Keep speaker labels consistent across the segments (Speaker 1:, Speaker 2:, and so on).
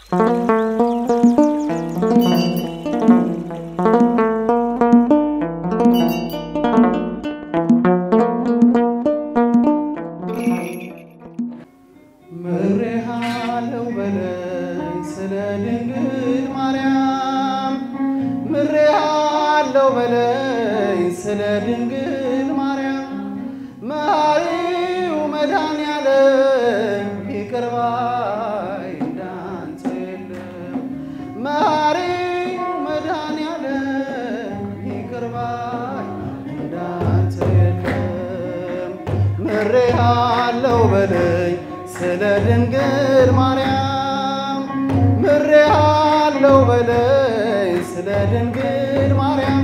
Speaker 1: ምሬሃለው በለኝ ስለ ድንግል ማርያም ምሬሃለው በለኝ ስለ ድንግል ማርያም መሐሪው መድኃኔዓለም ይቅር ባይ እንዳንተ የለም መሐሪው መድኃኔዓለም ይቅር ባይ እንዳንተ የለም ምሬሃለው በለኝ ስለ ድንግል ማርያም ምሬሃለው በለኝ ስለ ድንግል ማርያም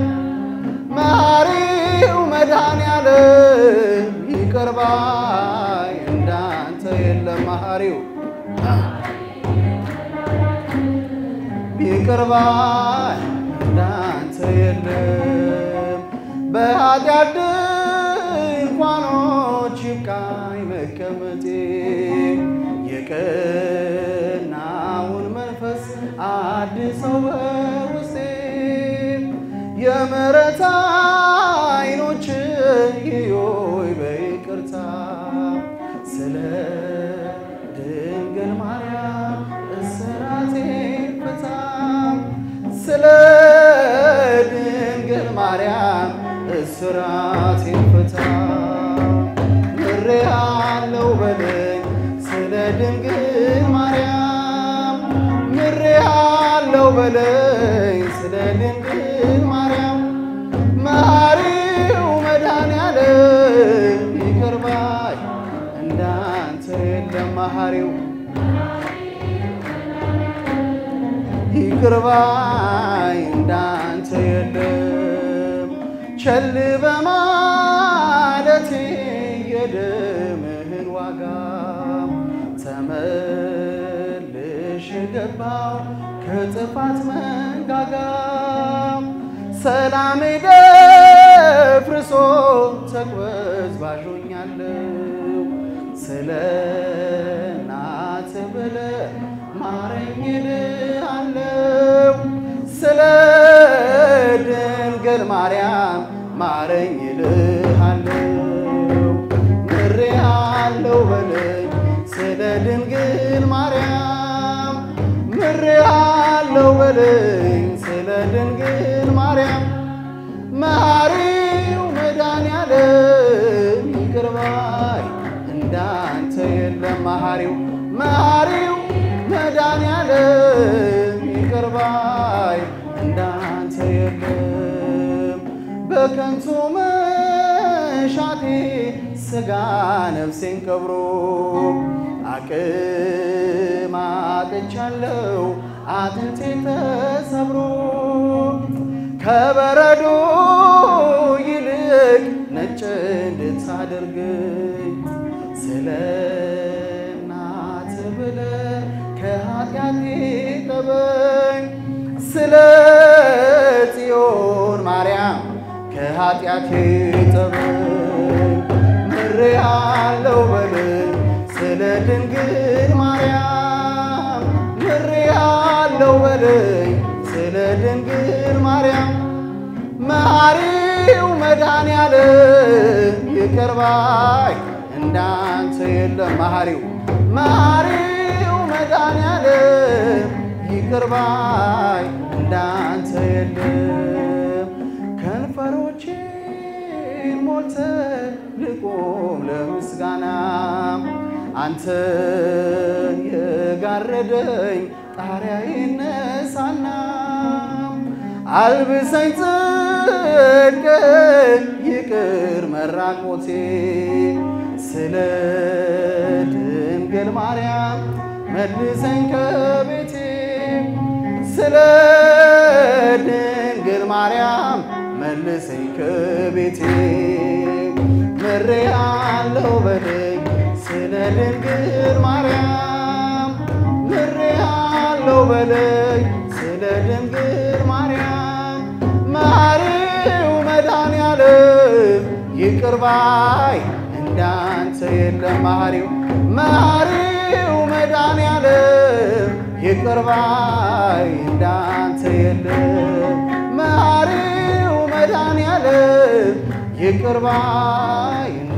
Speaker 1: መሐሪው መድኃኔዓለም ይቅር ባይ እንዳንተ የለም መሐሪው ይቅር ባይ እንዳንተ የለም በኃጢአት ድንኳኖች ይብቃኝ መቀመጤ የቀናውን መንፈስ አድሰው በውስጤ የምሕረት ዓይኖች ይዩኝ በይቅርታ ስለ ድንግል ማርያም እስራቴን ፍታ ስለ ድንግል ማርያም እስራቴን ፍታ ምሬሃለው በለኝ ስለ ድንግል ማርያም ምሬሃለው በለኝ ስለ ድንግል ማርያም መሐሪው መድኃኔዓለም ይቅር ባይ እንዳንተ የለም መሐሪው ይቅር ባይ እንዳንተ የለም ቸል በማለቴ የደምህን ዋጋ ተመልሼ ገባሁ ከጥፋት መንጋጋ ሰላሜ ደፍርሶ ተቅበዝባዦኛለሁ ስለ እናትህ ብለህ ማረኝ እልሃለሁ ስለ ድንግል ማርያም ማረኝ እልሃለሁ ምሬሃለው በለኝ ስለ ድንግል ማርያም ምሬሃለው በለኝ ስለ ድንግል ማርያም መሐሪው መድኃኔዓለም ይቅር ባይ እንዳንተ የለም መሐሪው መድኃኔዓለም ይቅር ባይ እንዳንተ የለም በከንቱ መሻቴ ሥጋ ነፍሴን ቀብሮ አቅም አጥቻለሁ አጥንቴ ተሰብሮ ከበረዶ ይልቅ ነጭ እንድታደርገኝ ስለ እናትህ ብለህ ከኃጢአቴ ጠበኝ ስለ ጽዮን ማርያም ከኃጢአቴ ጠበኝ ምሬሃለው በለኝ ስለ ድንግል ማርያም ምሬሃለው በለኝ ስለ ድንግል ማርያም መሐሪው መድኃኔዓለም ይቅር ባይ እንዳንተ የለም መሐሪው መድኃኔዓለም ይቅር ባይ እንዳንተ የለም ከንፈሮቼን ሞልተህ ልቆም ለምስጋና አንተን የጋረደኝ ጣሪያዬ ይነሳና አልብሰኝ ጽድቅን ይቅር መራቆቴ ስለ ድንግል ማርያም መልሰኝ ከቤቴ ስለ ድንግል ማርያም መልሰኝ ከቤቴ ምሬሃለው በለኝ ስለ ድንግል ማርያም ምሬሃለው በለኝ ስለ ድንግል ማርያም መሐሪው መድኃኔዓለም ይቅር ባይ እንዳንተ የለም መሐሪው መድኃኔዓለም ይቅር ባይ እንዳንተ የለም መሐሪው መድኃኔዓለም ይቅር ባይ